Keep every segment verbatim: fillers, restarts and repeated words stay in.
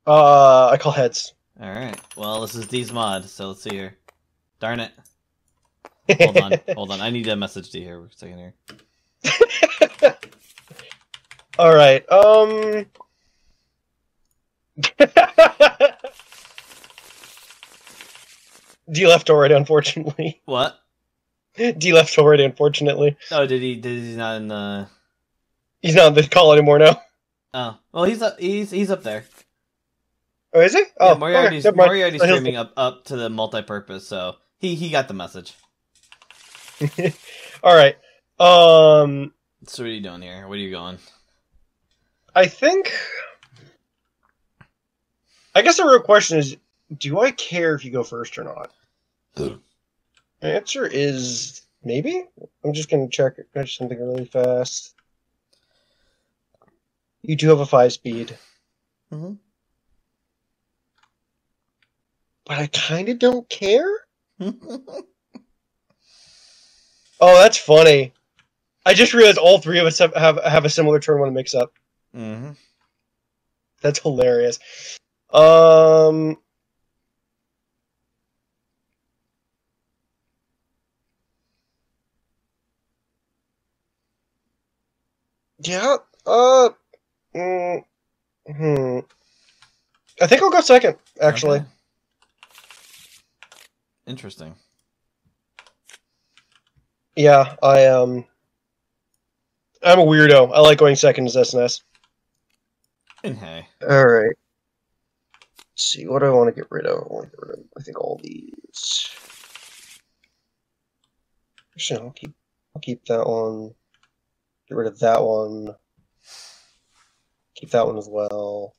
Uh, I call heads. Alright, well, this is D's mod, so let's see here. Darn it. Hold on, hold on. I need to message D here for a second here. Alright, um... D left already, unfortunately. What? D left already, unfortunately. Oh, did he, did he not in the... He's not in the call anymore now. Oh, well, he's up, he's, he's up there. Oh, is he? Yeah, Oh, Moriarty's, okay, Moriarty's streaming up, up to the multi-purpose, so he, he got the message. Alright, um... So what are you doing here? Where are you going? I think... I guess the real question is, do I care if you go first or not? The answer is maybe. I'm just going to check something really fast. You do have a five speed. Mm-hmm. But I kind of don't care. Oh, that's funny. I just realized all three of us have have, have a similar turn one mix up. Mm-hmm. That's hilarious. Um... Yeah, uh... Mm, hmm. I think I'll go second, actually. Okay. Interesting. Yeah, I, um... I'm a weirdo. I like going second as S N S. And hey. Alright. Let's see, what do I want to get rid of? I want to get rid of, I think, all these. Actually, I'll keep, I'll keep that one. Get rid of that one. Keep that one as well.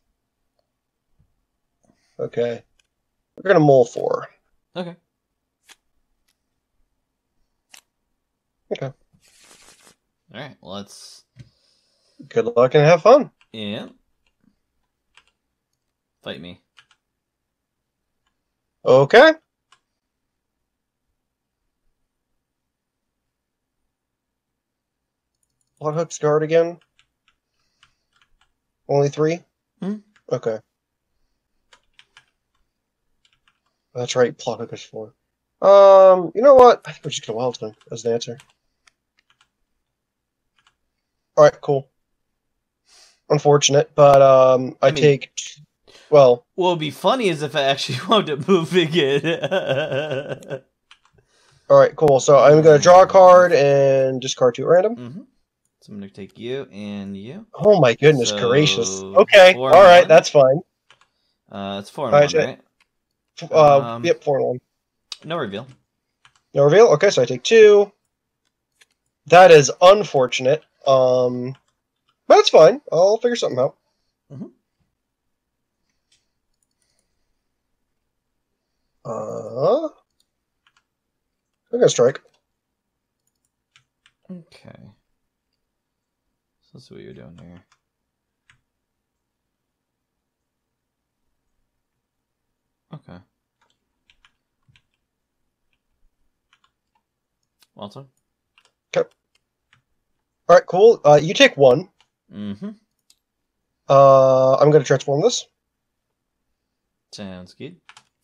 Okay. We're gonna mull four. Okay. Okay. Alright, well, let's... Good luck and have fun. Yeah. Fight me. Okay. What hook's guard again? Only three? Hmm? Okay. That's right, plot hook is four. Um, you know what? I think we're just gonna wild gun as the answer. Alright, cool. Unfortunate, but um I, I mean, take t well what would be funny is if I actually wound up moving it. Alright, cool. So I'm gonna draw a card and discard two at random. Mm-hmm. So I'm gonna take you and you. Oh my goodness so gracious. Okay, alright, that's fine. Uh it's four and one, right? Uh um, yep, four and one. No reveal. No reveal? Okay, so I take two. That is unfortunate. Um but it's fine. I'll figure something out. Mm-hmm. Uh I'm gonna strike. Okay. So let's see what you're doing here. Okay. Walter? Okay. Alright, cool. Uh you take one. Mm-hmm. Uh I'm gonna transform this. Sounds good.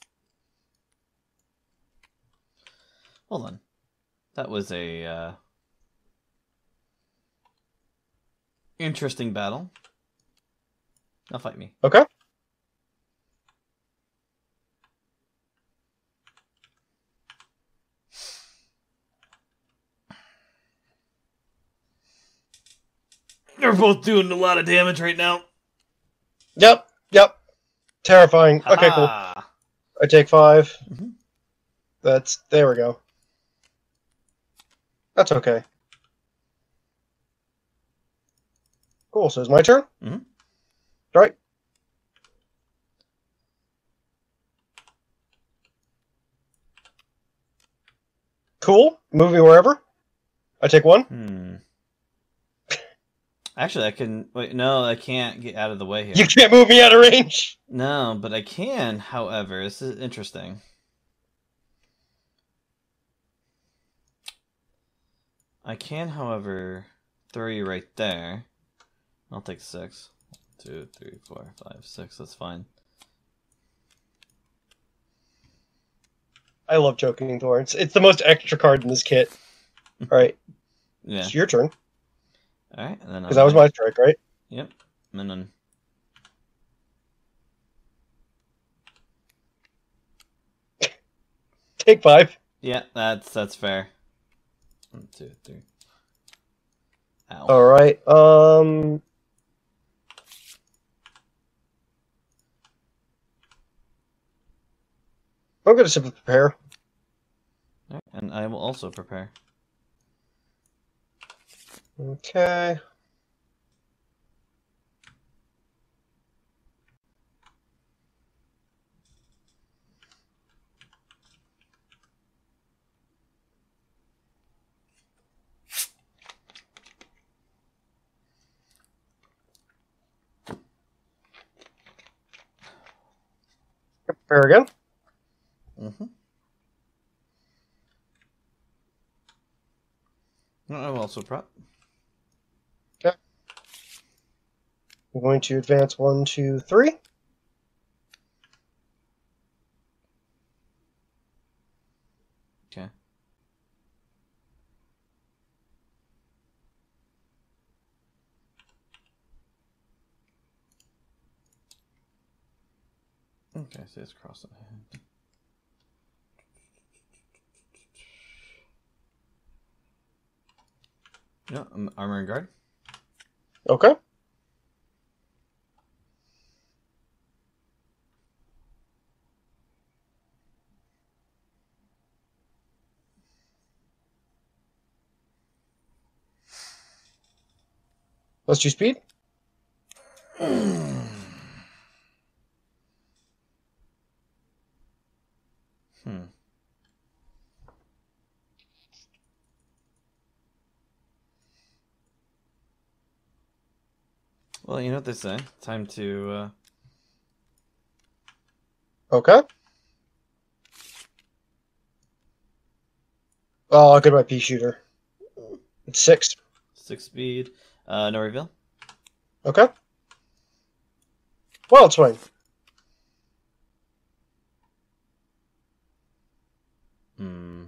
Hold on. That was a uh, interesting battle. Now fight me. Okay. They're both doing a lot of damage right now. Yep, yep. Terrifying. Ha-ha. Okay, cool. I take five. Mm-hmm. That's there we go. That's okay. Cool, so it's my turn? Mm-hmm. Right. Cool. Move me wherever. I take one. Hmm. Actually, I can... Wait, no, I can't get out of the way here. You can't move me out of range! No, but I can, however. This is interesting. I can, however, throw you right there. I'll take six. Two, three, four, five, six. That's fine. I love Choking Thorns. It's the most extra card in this kit. All right. Yeah. It's your turn. All right, and then because that was my strike, right? Yep. And then. Take five. Yeah, that's that's fair. One, two, three. Ow. All right. Um. I'm gonna simply prepare. All right, and I will also prepare. Okay. Prepare again. Mm-hmm. No, I will also prep. Okay. I'm going to advance one, two, three. Okay. Okay, so it's cross the hand. Yeah, um, armor and guard. Okay. Let's do speed. Hmm. Well, you know what they say. Time to. Uh... Okay. Oh, goodbye, pea shooter. It's six. Six speed. Uh, no reveal. Okay. Well, it's fine. Hmm.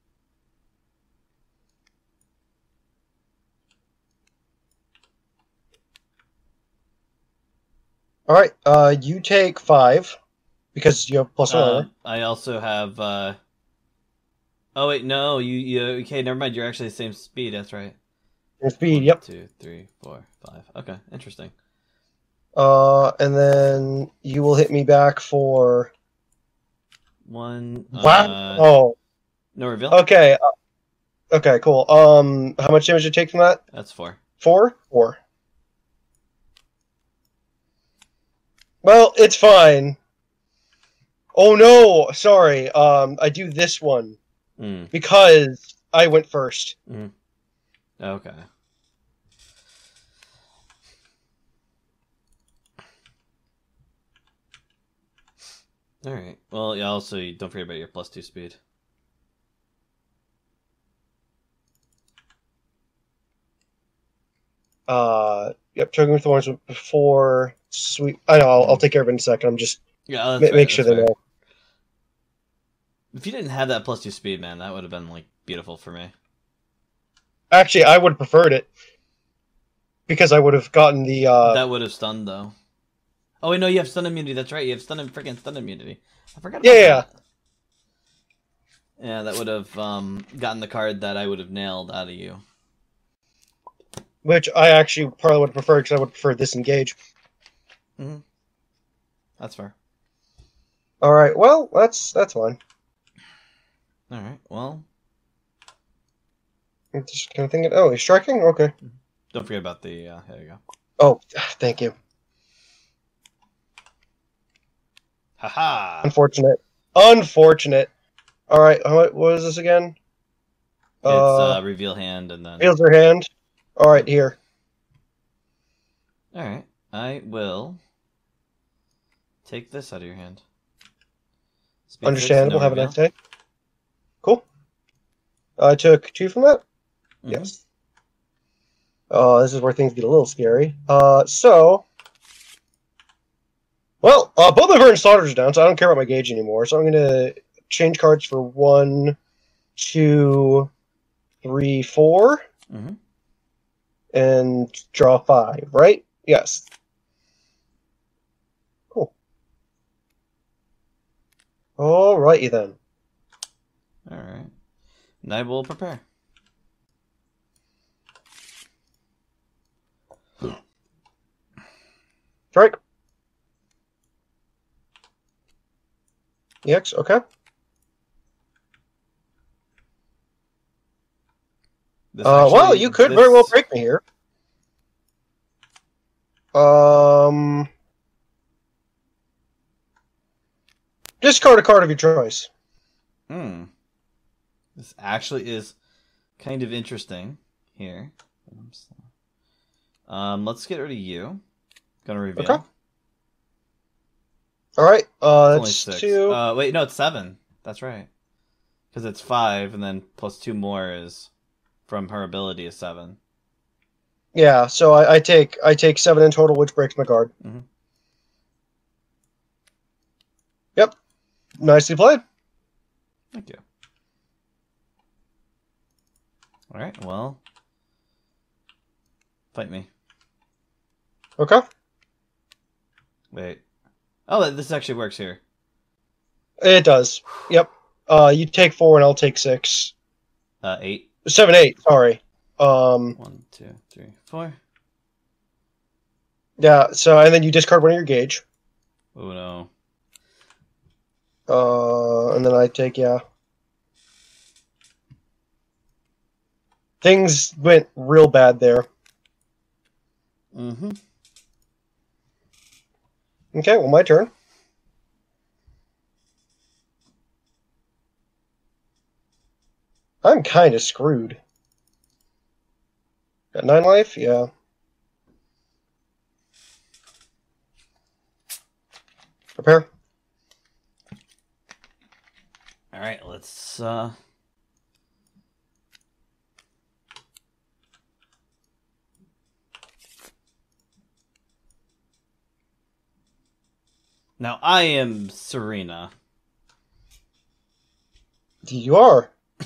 All right. Uh, you take five because you have plus one. Uh, I also have. Uh... Oh wait, no. You, you. Okay, never mind. You're actually the same speed. That's right. Your speed. One, Yep. Two, three, four, five. Okay, interesting. Uh, and then you will hit me back for One. wow. Uh, Oh. No reveal. Okay. Uh, okay. Cool. Um, how much damage did you take from that? That's four. Four. Four. Well, it's fine. Oh no, sorry. Um, I do this one Mm. because I went first. Mm. Okay. All right. Well, yeah. Also, don't forget about your plus two speed. Uh, yep. Choking with Thorns before sweet. I know. I'll, I'll take care of it in a second. I'm just Yeah, that's ma- fair, make sure that's they fair. know. If you didn't have that plus two speed, man, that would have been like beautiful for me. Actually, I would have preferred it because I would have gotten the. Uh... That would have stunned though. Oh wait, no, you have stun immunity. That's right. You have stun freaking stun immunity. I forgot. About Yeah, yeah. that. Yeah, that would have um, gotten the card that I would have nailed out of you. Which I actually probably would have preferred because I would prefer disengage. Mm-hmm. That's fair. All right. Well, that's that's fine. All right. Well, I'm just kind of thinking. Oh, he's striking. Okay. don't forget about the. Uh, there you go. Oh, thank you. Haha. Unfortunate. Unfortunate. All right. How, what is this again? It's uh, uh, reveal hand and then. Reveals her hand. All right, here. All right. I will take this out of your hand. Speed Understandable. six, no Have reveal. a nice day. Cool. I took two from that. Mm-hmm. Yes. Oh, this is where things get a little scary. Uh, so. Well, uh, both of her and Slaughters are down, so I don't care about my gauge anymore. So I'm going to change cards for one, two, three, four, Mm-hmm. and draw five, right? Yes. Cool. Alrighty then. Alright. And I will prepare. Strike. E X, okay. This Uh, actually, well, you could this... very well break me here. Um, discard a card of your choice. Hmm. This actually is kind of interesting here. Um, let's get rid of you. Gonna reveal. Okay. All right. Uh, It's only that's six. two. Uh, wait, no, it's seven. That's right. Because it's five, and then plus two more is from her ability is seven. Yeah. So I, I take I take seven in total, which breaks my guard. Mm-hmm. Yep. Nicely played. Thank you. All right. Well, fight me. Okay. Wait. Oh, this actually works here. It does. Yep. Uh, you take four, and I'll take six. Uh, eight. Seven, eight. Sorry. Um. One, two, three, four. Yeah. So and then you discard one of your gauge. Oh no. Uh, and then I take yeah. Things went real bad there. Mm-hmm. Okay. Well, my turn. I'm kind of screwed. Got nine life? Yeah. Prepare. Alright, let's, uh... Now, I am Serena. You are.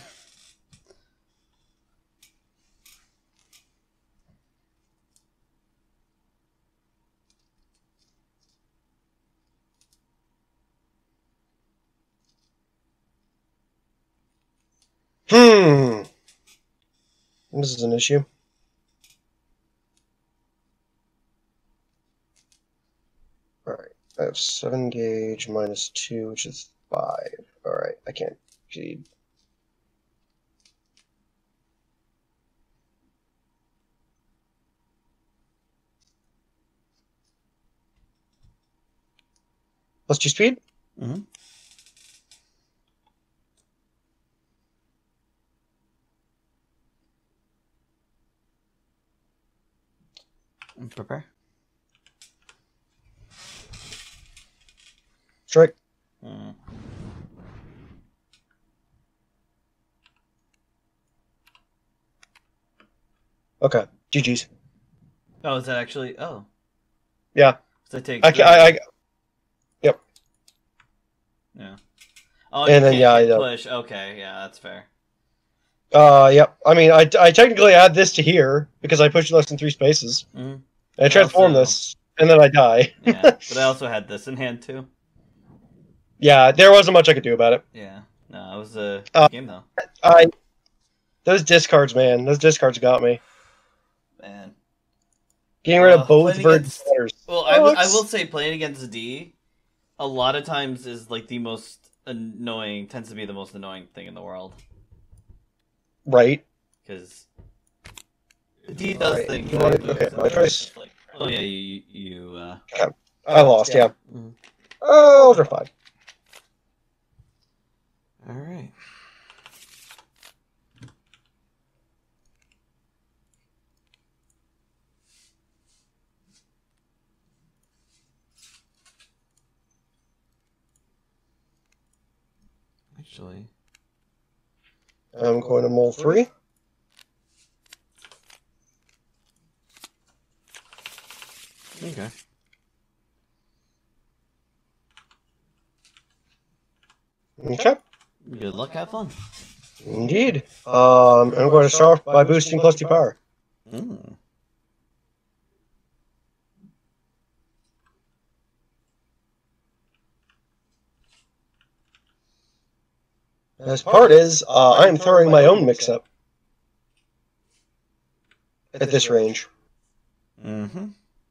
Hmm. This is an issue. Alright. I have seven gauge minus two, which is five. Alright. I can't feed. Plus two speed? Mm-hmm. Prepare. Strike. Mm. Okay. G G's. Oh, is that actually... Oh. Yeah. So I take I, three. I, I, Yep. Yeah. Oh, And you then, can't yeah, hit I- push. Okay, yeah, that's fair. Uh, yep. I mean, I, I technically add this to here because I pushed less than three spaces. Mm-hmm. And I But transform also- this, and then I die. Yeah, but I also had this in hand, too. Yeah, there wasn't much I could do about it. Yeah. No, it was a Uh, game, though. I those discards, man, those discards got me. Man. Getting rid Uh, of both playing Virgin against- Waters. Well, I, w- I Sucks. will say playing against D, a lot of times is, like, the most annoying, tends to be the most annoying thing in the world. Right. Because D does Alright, things. you wanna- like okay, moves my that are choice. just like, oh, yeah, you, you, uh... I lost, yeah. Mhm. Oh, those are fine. Alright. Actually... I'm going to mull three. Okay. Okay. Good luck, have fun. Indeed. Um, I'm going to start off by boosting plus two power. Mm. As part is, uh, I'm throwing my own mix-up at this range. Mm-hmm.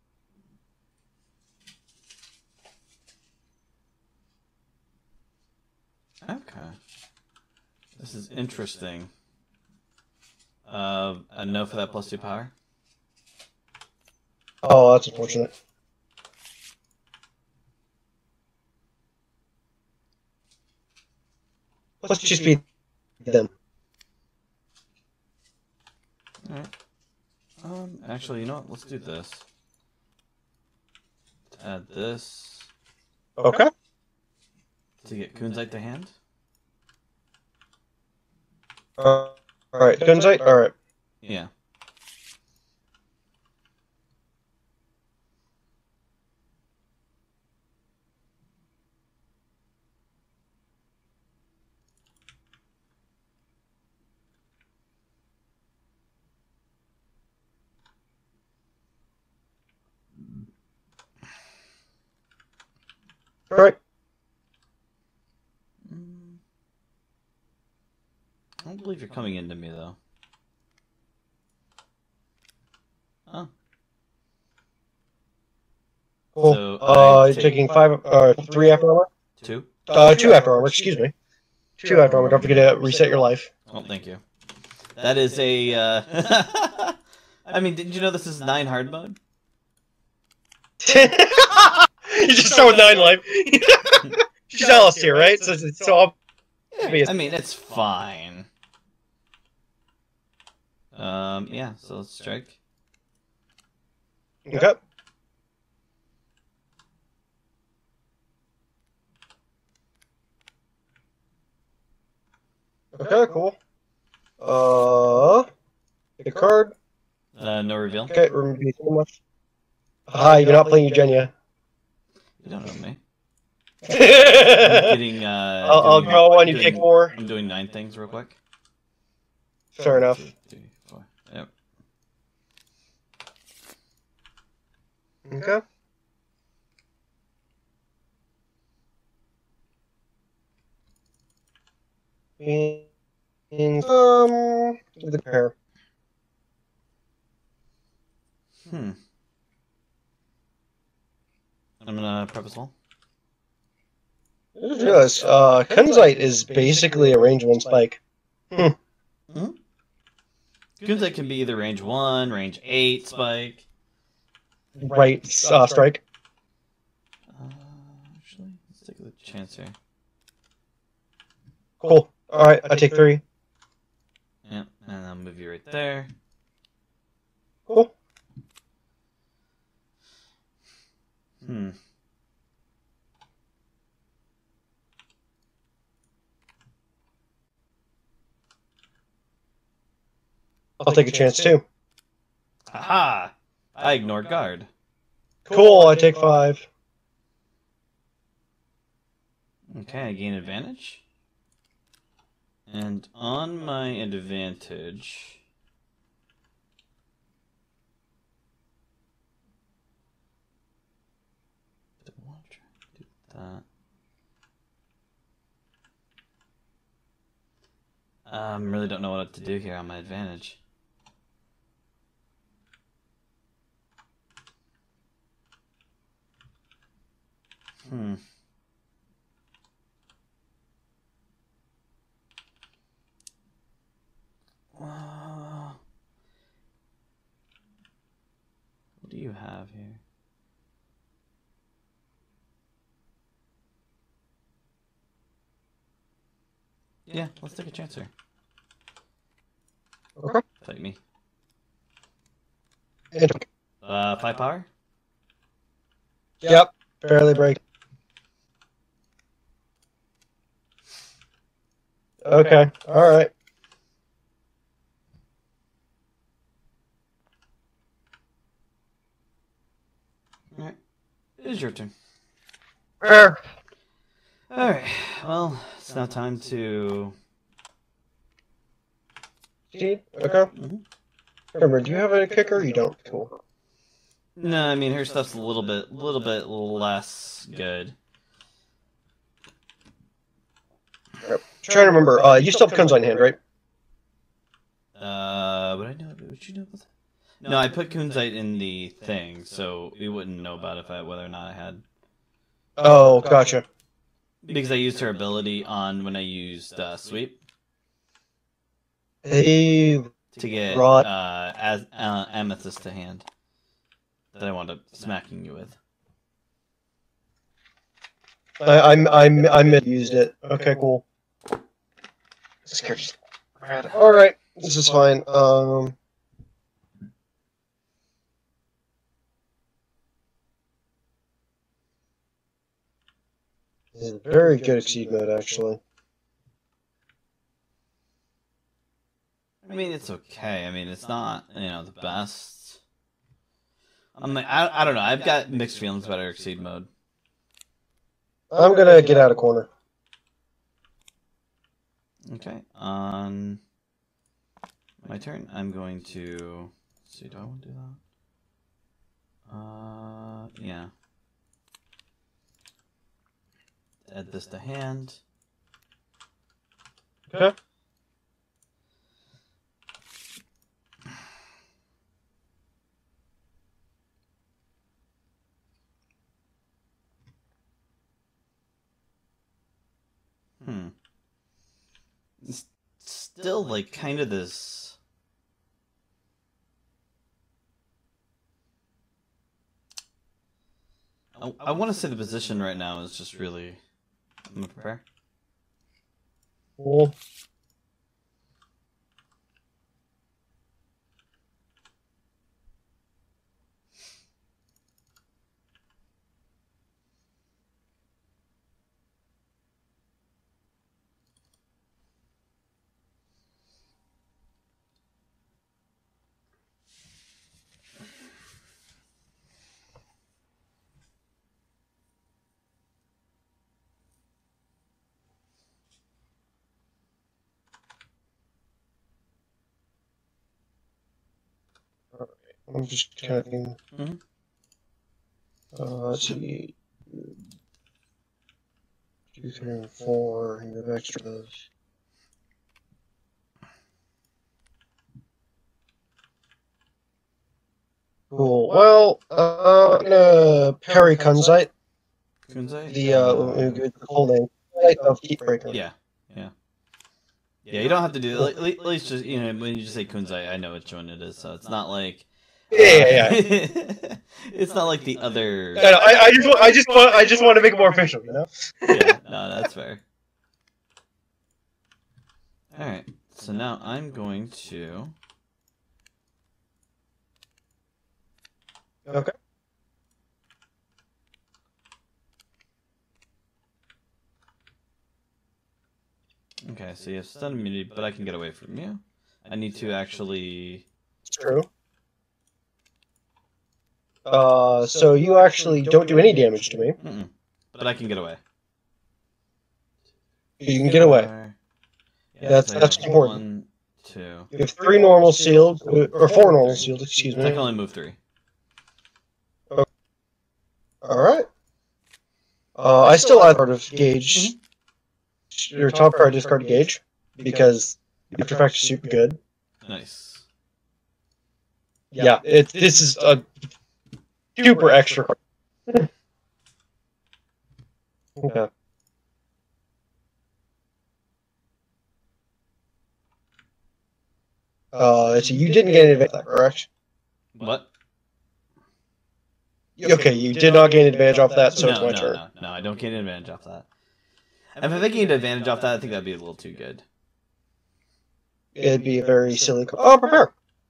Okay. This is interesting. Uh, a no for that plus two power? Oh, that's unfortunate. Let's just beat them. Alright. Um, actually, you know what? Let's do this. Add this. Okay. To get Kunzite to hand? Uh, Alright, Kunzite? Alright. Yeah. Alright. Mm. I don't believe you're coming into me, though. Oh. Cool. So, uh, take- taking five, uh, three after armor? Two? Uh, two after armor, excuse me. Two after armor, don't forget to reset your life. Oh, thank you. That is a, uh... I mean, didn't you know this is nine hard mode? You just start with nine life. She's Alice here, right? So it's so obvious. I mean, it's fine. Um, yeah, so let's strike. Okay. Okay, cool. Uh, the card. Uh, no reveal. Okay, remember so much. Hi, you're not playing Eugenia. You don't know me. I'm I'll, getting, uh... I'll doing- draw one, you doing- take four. I'm doing nine things real quick. Fair enough. Two, three, four. Yep. Okay. And, um, the pair. Hmm. I'm gonna prep as well. Yes, uh, Kunzite is basically a range one spike. Hmm? Kunzite can be either range one, range eight, spike. Right, uh, strike. Uh, actually, let's take a chance here. Cool. Alright, I take three. Yep, and I'll move you right there. Cool. Hmm. I'll take a chance too. Aha! I ignored guard. Cool, I take five. Okay, I gain advantage. And on my advantage... I don't want to try to do that. Um, really don't know what to do here on my advantage. Hmm. Uh, what do you have here? Yeah, let's take a chance here. Okay. Fight me. And- Uh, five power? Yep, barely break. Okay, alright. Alright. It is your turn. Er, Alright, well, it's now time to... Okay. Mm-hmm. Remember, do you have a kicker? You don't. Cool. No, I mean, her stuff's a little bit, little bit less good. Right. Trying to remember. Uh, you still have Kunzite in hand, right? Uh, would I know? Would you know about that? No, I put Kunzite in the thing, so we wouldn't know about if I, whether or not I had. Oh, gotcha. Because I used her ability on when I used uh, sweep. Hey, to get right. uh, as uh, amethyst to hand that I wound up smacking you with. I I'm I'm I misused it. Okay, cool. All right, this is fine. Um. This is very good exceed mode, actually. I mean, it's okay. I mean, it's not, you know, the best. I'm like, I, I don't know. I've got mixed feelings about our exceed mode. I'm gonna get out of corner. Okay, on my turn, I'm going to... Let's see, do I want to do that? Uh, yeah. Add this to hand. Okay. Hmm. It's still, like, kind of this... I, I want to say the position right now is just really... I'm gonna prepare. Cool. I'm just kind of thinking. Mm-hmm. Uh, let's see. Two, three, and four. And you have extra of those. Cool. Well, uh, I'm gonna parry Kunzite. Kunzite? The uh, Uh, the full name Kunzite of Heatbreaker. yeah, yeah. Yeah, you don't have to do it. At at least just, you know, when you just say Kunzite, I know which one it is, so it's not like... Uh, Yeah, yeah, yeah. it's not like the other... No, no, I, I just, want, I just want, I just want to make it more official, you know? Yeah, no, that's fair. Alright, so now I'm going to... Okay. Okay, so you have stun immunity, but I can get away from you. I need to actually... It's true. Uh, so you actually don't do any damage to me. Mm-mm. But I can get away. You can get away. Yeah, That's so I that's have important. One, two... You have three normal sealed, or four normal sealed, excuse me. I can only move three. Alright. Uh, I still add part of gauge. Your top card discard gauge, because after effect is super good. Nice. Yeah, it, this is a super extra card. Okay. Uh, so you didn't get an advantage, correct? What? Okay, you did not gain advantage off that, so no, it's my no, turn. no, no, I don't gain advantage off that. And if I gained advantage off that, I think that'd be a little too good. It'd be a very silly card. Oh, prepare!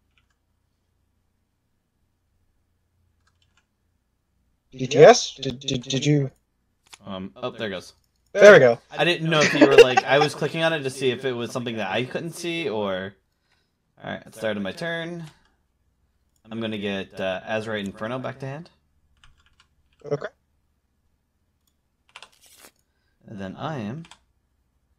D T S? Did, did, did you... Um, oh, there it goes. There we go. I didn't know if you were like, I was clicking on it to see if it was something that I couldn't see, or... Alright, at the start of my turn, I'm gonna get uh, Azurite Inferno back to hand. Okay. And then I am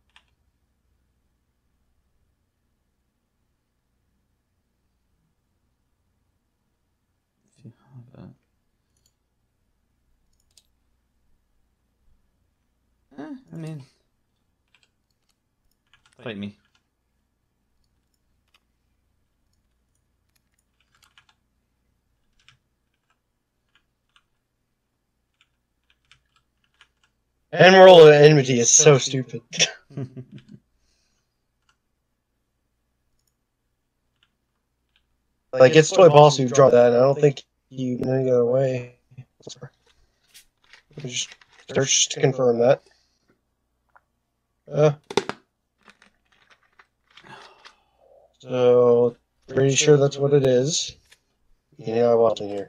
Eh, I mean, fight me. Emerald of Enmity is so stupid. Like, it's Toy Boss who dropped that, and I don't think you can any other way. Sorry. Just search to confirm that. Uh, so, pretty sure that's what it is. Yeah, I wasn't here.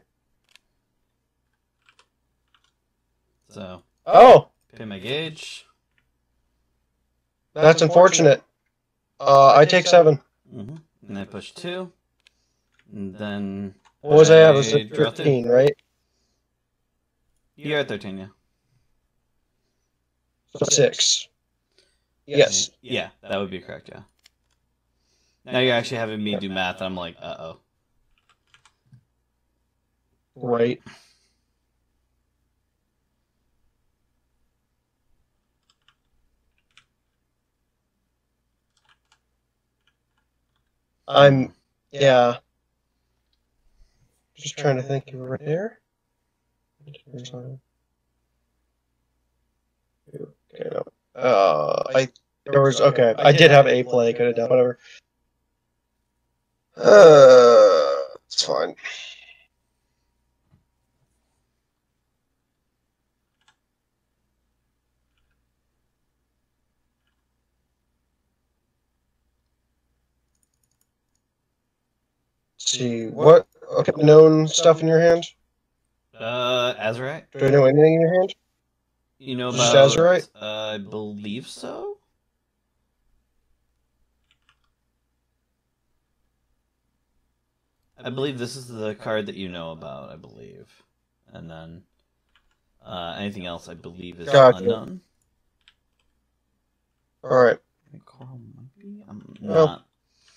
So, oh! Pay my gauge. That's unfortunate. Uh, I take seven. Mm-hmm. And I push two. And then... What was I at? It was I draw fifteen, two. right? You're at thirteen, yeah. So six. Yes. Yeah, that would be correct, yeah. Now you're actually having me do math, and I'm like, uh-oh. Right. I'm, yeah. Just trying to think of it right there. Okay, no. Uh, I, there was, okay, I did have a play, could have done, whatever. Uh, it's fine. Let's see, what, okay, known stuff in your hand? Uh, Azurite? Do I know anything in your hand? You know Just about... Azurite? Uh, I believe so? I believe this is the card that you know about, I believe. And then... Uh, anything else, I believe, is Gotcha. unknown. Alright. Coral might be? I'm Well. not...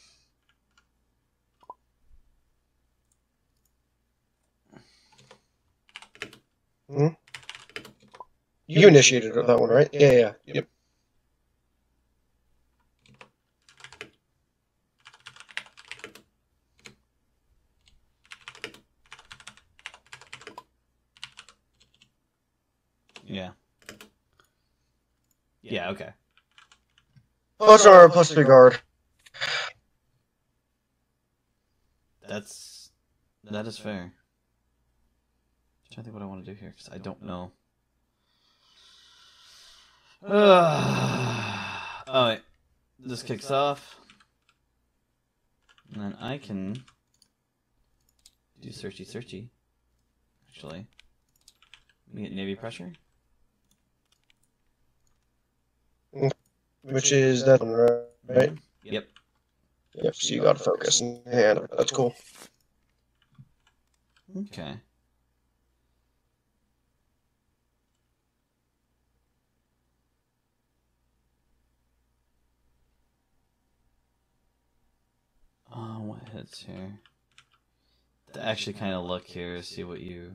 Hmm? You initiated that one, right? Yeah, yeah, yep. Yeah. Yeah, okay. Plus our plus three guard. That's... That is fair. I'm trying to think what I want to do here, because I don't know. Oh, wait. This kicks off. And then I can do searchy searchy. Actually. Let me get Navy pressure. Which is that one, right? Mm-hmm. Yep. Yep, so you gotta focus in hand. That's cool. Okay. Oh, what hits here? To actually kind of look here, see what you...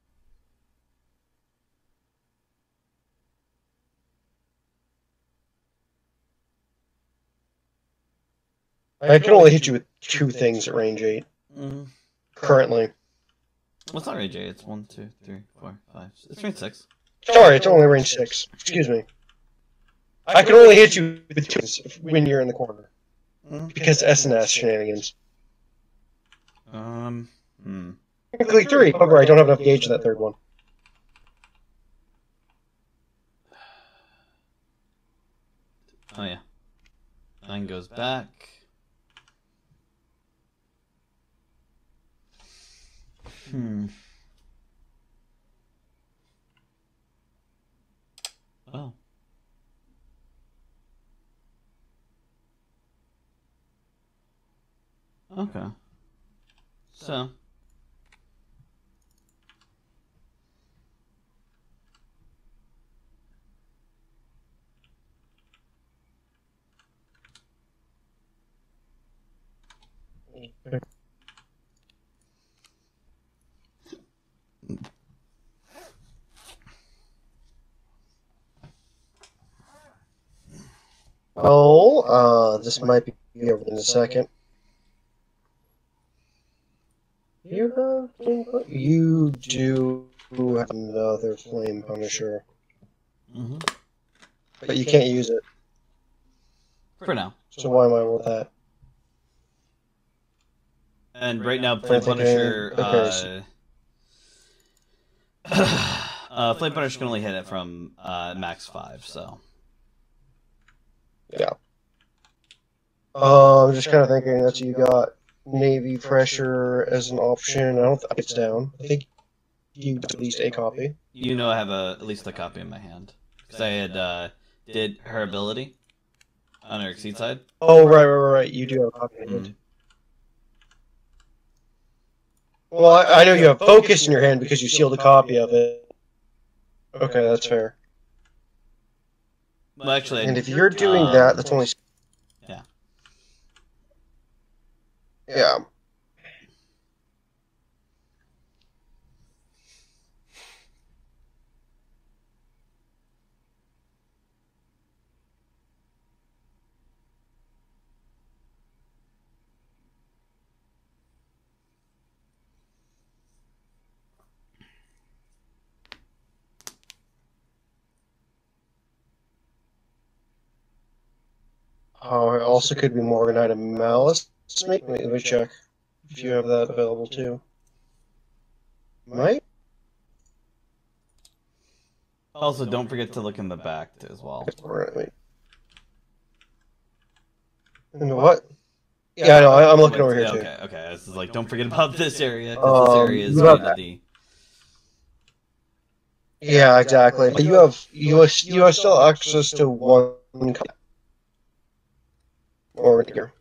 I can only hit you with two things at range eight. Mm-hmm. Currently. Well, it's not range eight, it's one, two, three, four, five. It's range six. Sorry, it's only range six. Excuse me. I can only hit you with two when you're in the corner. Mm-hmm. Because S and S shenanigans. Um, hmm. Technically three. However, I don't have enough gauge in that third one. Oh, yeah. Nine goes back. Hmm. Oh. Okay. So. Oh, uh, this might be over in a second. You have you do have another Flame Punisher, Mm-hmm. but you can't use it. For now. So why am I with that? And right now, Flame Punisher. Uh, uh, Flame Punisher can only hit it from uh, max five, so. Yeah. Uh, I'm just kind of thinking that you got Navy Pressure as an option. I don't think it's down. I think you got at least a copy. You know I have a, at least a copy in my hand. Because I had uh, did her ability on her Exceed side. Oh, right, right, right, right. You do have a copy in hand. Mm. Well, I, I know you have Focus in your hand because you sealed a copy of it. Okay, that's fair. Well, actually, and if you're doing um, that, that's only... Yeah. Yeah. Oh, it also could be Morganite and Malice. Let me, let me check if you have that available too. Might? Also, don't forget to look in the back as well. Right. And what? Yeah, I know. I, I'm looking over here too. Okay, okay. This is like, don't forget about this area because this area is um, unity. Yeah, exactly. But you have you have, you have still access to one or here.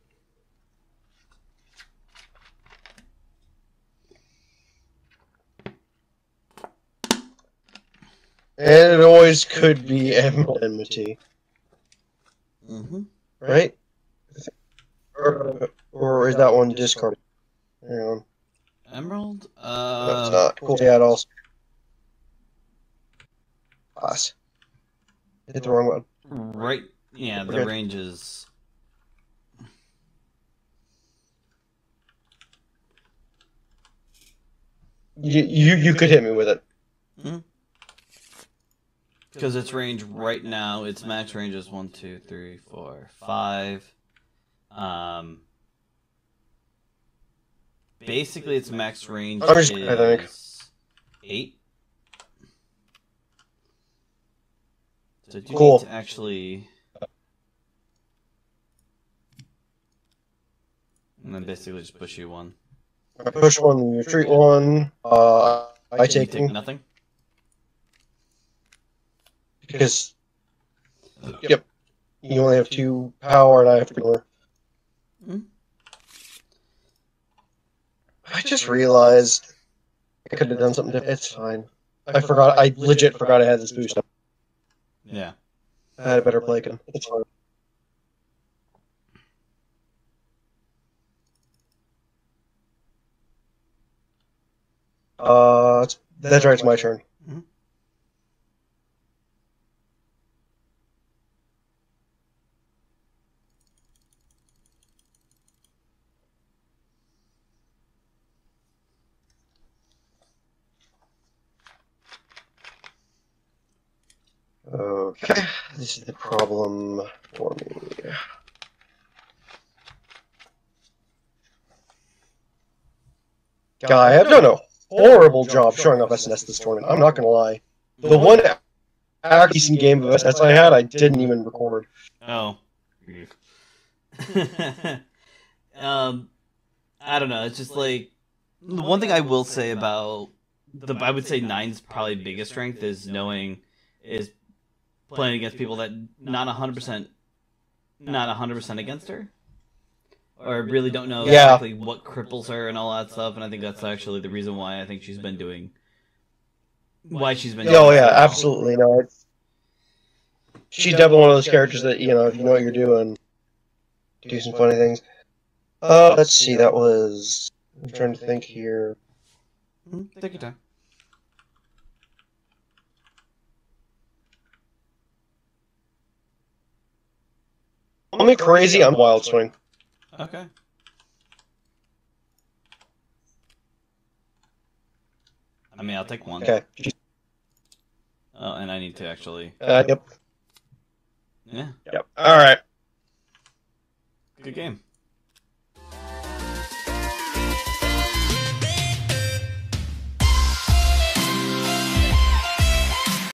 And it always could be Emerald Enmity. Mm-hmm. Right? Or, or is that one discarded? Hang on. Emerald? Uh, no, it's not. Cool. Yeah, it also. Pass. Hit the wrong one. Right. Yeah, the range is. You, you, you could hit me with it. Mm-hmm. Because its range right now, its max range is one, two, three, four, five. Um, basically, its max range just, is eight. So I do cool. need to actually... And then basically just push you one. I push one, you retreat one. Uh, I take, take nothing. Because, yep, you only have two power and I have three more. Mm-hmm. I just realized I could have done something different. It's fine. I forgot. I legit forgot I had this boost. Yeah. I had a better play. It's fine. Uh, that's right. It's my turn. Mm-hmm. Okay, this is the problem for me. Guy, I've done a horrible job showing off S N S this tournament. I'm not gonna lie. The one actually decent game of S N S I had, I didn't even record. Oh. um, I don't know. It's just like the one thing I will say about the I would say Nine's probably biggest strength is knowing is playing against people that not a hundred percent, not a hundred percent against her, or really don't know yeah. exactly what cripples her and all that stuff. And I think that's actually the reason why I think she's been doing why she's been. Oh yeah, absolutely. No, it's, she's definitely one of those characters that, you know, if you know what you're doing, do some funny things. Uh, let's see. That was. I'm trying to think here. Mm-hmm. Take your time. Call me crazy, I'm Wild Swing. Okay. I mean, I'll take one. Okay. Oh, and I need to actually. Uh, yep. Yeah. Yep. All right. Good game.